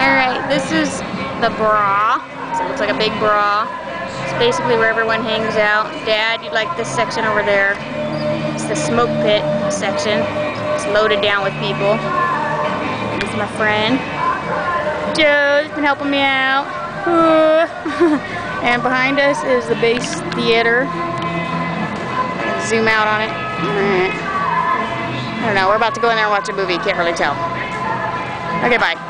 Alright, this is the bra. So it looks like a big bra. It's basically where everyone hangs out. Dad, you like this section over there. It's the smoke pit section. It's loaded down with people. This is my friend. Joe's been helping me out. And behind us is the base theater. Zoom out on it. I don't know, we're about to go in there and watch a movie. Can't really tell. Okay, bye.